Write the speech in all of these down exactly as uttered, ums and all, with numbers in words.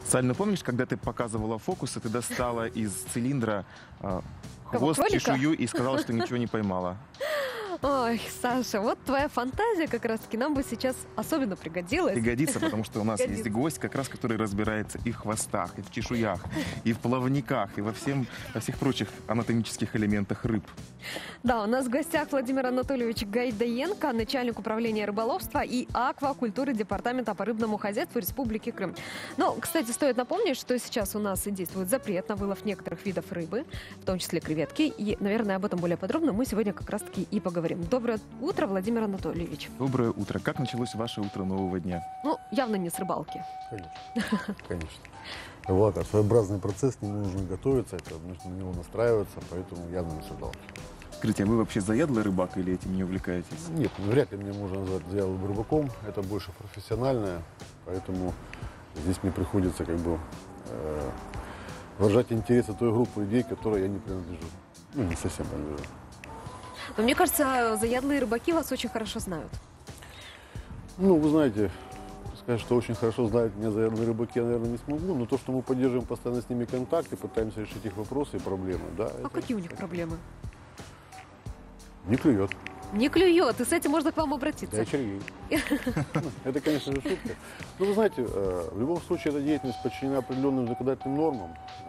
Саль, ну помнишь, когда ты показывала фокусы, ты достала из цилиндра э, Кого, хвост, кролика? чешую и сказала, что ничего не поймала? Ой, Саша, вот твоя фантазия как раз-таки нам бы сейчас особенно пригодилась. Пригодится, потому что у нас есть Пригодится. гость, как раз который разбирается и в хвостах, и в чешуях, и в плавниках, и во, всем, во всех прочих анатомических элементах рыб. Да, у нас в гостях Владимир Анатольевич Гайдаенко, начальник управления рыболовства и аквакультуры Департамента по рыбному хозяйству Республики Крым. Ну, кстати, стоит напомнить, что сейчас у нас и действует запрет на вылов некоторых видов рыбы, в том числе креветки. И, наверное, об этом более подробно мы сегодня как раз-таки и поговорим. Доброе утро, Владимир Анатольевич. Доброе утро. Как началось ваше утро нового дня? Ну, явно не с рыбалки. Конечно, конечно. Рыбалка — своеобразный процесс, не нужно готовиться, это нужно на него настраиваться, поэтому явно не с рыбалки. Скажите, а вы вообще заядлый рыбак или этим не увлекаетесь? Нет, вряд ли меня можно назвать заядлым рыбаком, это больше профессиональное, поэтому здесь мне приходится как бы э, выражать интересы той группы людей, которой я не принадлежу. Ну, не совсем принадлежу. Но мне кажется, заядлые рыбаки вас очень хорошо знают. Ну, вы знаете, сказать, что очень хорошо знают меня заядлые рыбаки, я, наверное, не смогу, но то, что мы поддерживаем постоянно с ними контакт и пытаемся решить их вопросы и проблемы, да. А это... какие у них проблемы? Не клюет. Не клюет, и с этим можно к вам обратиться. Да, червей. Это, конечно же, шутка. Ну, вы знаете, в любом случае эта деятельность подчинена определенным законодательным нормам.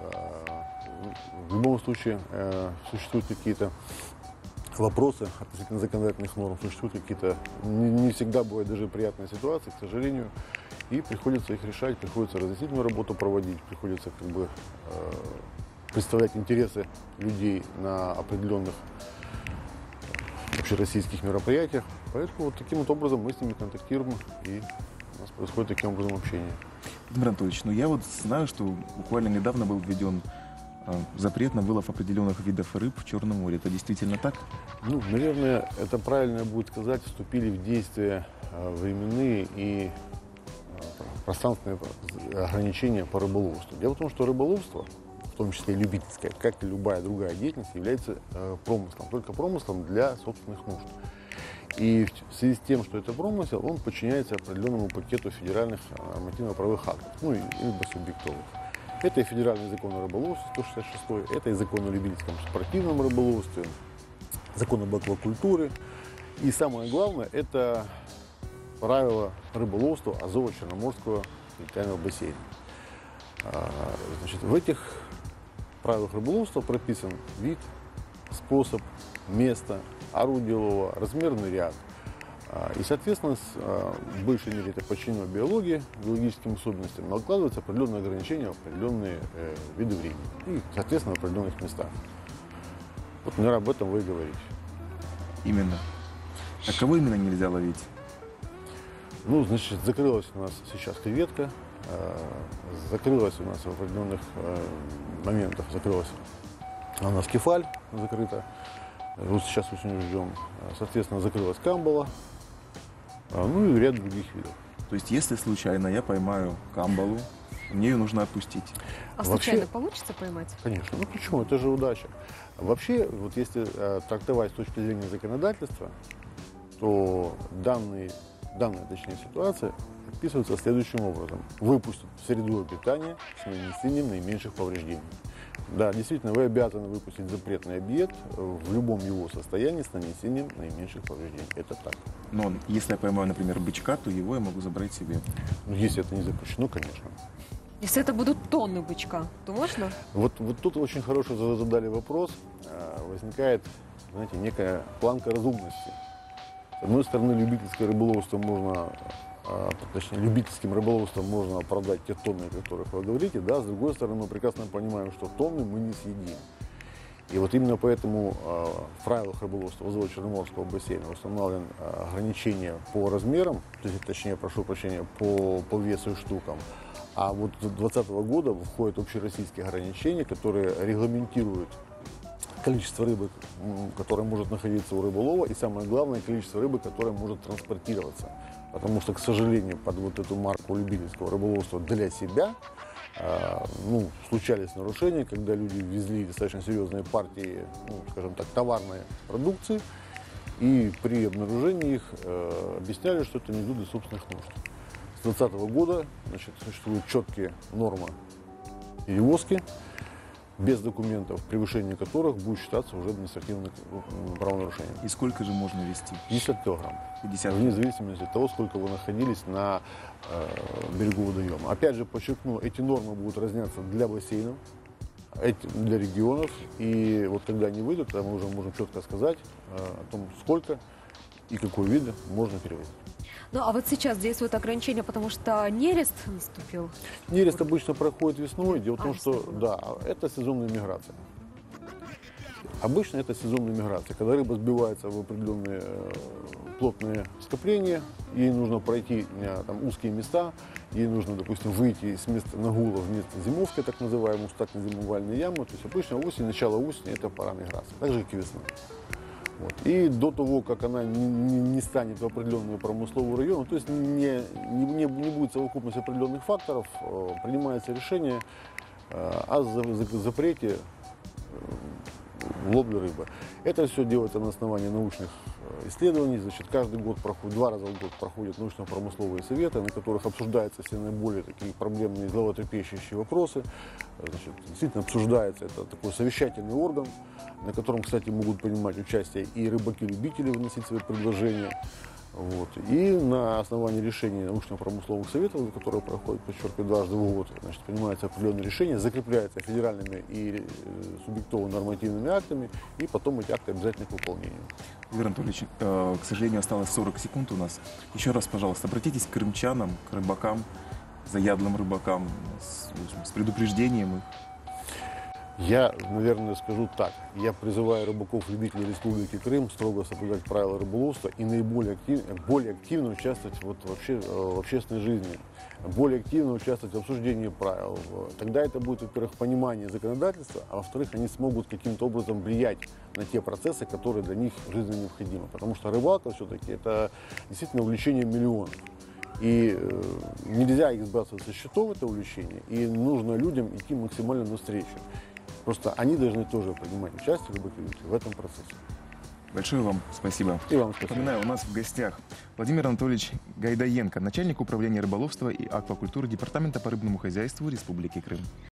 В любом случае существуют какие-то вопросы относительно законодательных норм, существуют какие-то, не, не всегда бывают даже приятные ситуации, к сожалению, и приходится их решать, приходится разъяснительную работу проводить, приходится как бы э, представлять интересы людей на определенных общероссийских мероприятиях. Поэтому вот таким вот образом мы с ними контактируем, и у нас происходит таким образом общение. Владимир Анатольевич, ну я вот знаю, что буквально недавно был введен запрет на вылов определенных видов рыб в Черном море. Это действительно так? Ну, наверное, это правильно будет сказать, вступили в действие временные и пространственные ограничения по рыболовству. Дело в том, что рыболовство, в том числе любительское, как и любая другая деятельность, является промыслом, только промыслом для собственных нужд. И в связи с тем, что это промысел, он подчиняется определенному пакету федеральных нормативно-правовых актов, ну, либо субъектовых. Это и федеральный закон о рыболовстве сто шестьдесят шестой, это и закон о любительском спортивном рыболовстве, закон об аквакультуре. И самое главное, это правила рыболовства Азово-Черноморского территориального бассейна. Значит, в этих правилах рыболовства прописан вид, способ, место, орудие лова, размерный ряд. И, соответственно, в большей мере это подчинено биологии, биологическим особенностям, но откладываются определенные ограничения, определенные э, виды времени и, соответственно, в определенных местах. Вот, наверное, об этом вы и говорите. Именно. А кого именно нельзя ловить? Ну, значит, закрылась у нас сейчас креветка, э, закрылась у нас в определенных э, моментах, закрылась у нас кефаль, закрыта. Вот сейчас очень ждем. Соответственно, закрылась камбала. Ну и ряд других видов. То есть, если случайно я поймаю камбалу, мне ее нужно отпустить. А Вообще- случайно получится поймать? Конечно. Ну почему? Это же удача. Вообще, вот если э, трактовать с точки зрения законодательства, то данные, данная, точнее, ситуация описывается следующим образом. Выпустят в среду обитания с нанесением наименьших повреждений. Да, действительно, вы обязаны выпустить запретный объект в любом его состоянии с нанесением наименьших повреждений. Это так. Но если я поймаю, например, бычка, то его я могу забрать себе. Но если это не запрещено, конечно. Если это будут тонны бычка, то можно? Вот, вот тут очень хорошо задали вопрос. Э, Возникает, знаете, некая планка разумности. С одной стороны, любительское рыболовство можно, э, точнее, любительским рыболовством можно оправдать те тонны, о которых вы говорите, да, с другой стороны, мы прекрасно понимаем, что тонны мы не съедим. И вот именно поэтому э, в правилах рыболовства Азово-Черноморского бассейна установлен э, ограничение по размерам, то есть, точнее, прошу прощения, по, по весу и штукам. А вот с две тысячи двадцатого года входят общероссийские ограничения, которые регламентируют количество рыбы, м, которое может находиться у рыболова, и самое главное, количество рыбы, которое может транспортироваться. Потому что, к сожалению, под вот эту марку любительского рыболовства для себя э, ну, случались нарушения, когда люди везли достаточно серьезные партии, ну, скажем так, товарной продукции, и при обнаружении их э, объясняли, что это не идут для собственных нужд. С двадцатого года, значит, существуют четкие нормы перевозки без документов, превышение которых будет считаться уже административным правонарушением. И сколько же можно вести? пятьдесят килограмм. пятьдесят. Вне зависимости от того, сколько вы находились на э, берегу водоема. Опять же, подчеркну, эти нормы будут разниться для бассейнов, эти для регионов. И вот когда они выйдут, тогда мы уже можем четко сказать э, о том, сколько и какой вид можно перевозить. Ну, а вот сейчас действует ограничение, потому что нерест наступил. Нерест обычно проходит весной. Дело в том, А, что весной. да, это сезонная миграция. Обычно это сезонная миграция, когда рыба сбивается в определенные э, плотные скопления, ей нужно пройти э, там, узкие места, ей нужно, допустим, выйти с места нагула в место зимовки, так называемую, стать на зимовальные ямы. То есть обычно осень, начало осени – это пора миграции, так же, как и весна. Вот. И до того, как она не, не- не станет в определенную промысловую район, то есть не, не, не- не будет совокупность определенных факторов, э, принимается решение э, о за- за- запрете э, ловли рыбы. Это все делается на основании научных э, исследований. Значит, каждый год проходит, два раза в год проходят научно-промысловые советы, на которых обсуждаются все наиболее такие проблемные, зловотрепещущие вопросы. Значит, действительно обсуждается, это такой совещательный орган, на котором, кстати, могут принимать участие и рыбаки-любители, вносить свои предложения. Вот. И на основании решений научно-промысловых советов, которые проходят, подчеркиваю, дважды в год, значит, принимаются определенные решения, закрепляются федеральными и э, субъектово-нормативными актами, и потом эти акты обязательны к выполнению. Игорь Анатольевич, э, к сожалению, осталось сорок секунд у нас. Еще раз, пожалуйста, обратитесь к крымчанам, к рыбакам, заядлым рыбакам с, в общем, с предупреждением их. Я, наверное, скажу так. Я призываю рыбаков-любителей Республики Крым строго соблюдать правила рыболовства и наиболее активно, более активно участвовать вот вообще, э, в общественной жизни, более активно участвовать в обсуждении правил. Тогда это будет, во-первых, понимание законодательства, а во-вторых, они смогут каким-то образом влиять на те процессы, которые для них жизненно необходимы. Потому что рыбалка все-таки это действительно увлечение миллионов. И э, нельзя их сбрасывать со счетов, это увлечение, и нужно людям идти максимально навстречу. Просто они должны тоже принимать участие рыбаки-любители в этом процессе. Большое вам спасибо. И вам спасибо. Напоминаю, у нас в гостях Владимир Анатольевич Гайдаенко, начальник управления рыболовства и аквакультуры Департамента по рыбному хозяйству Республики Крым.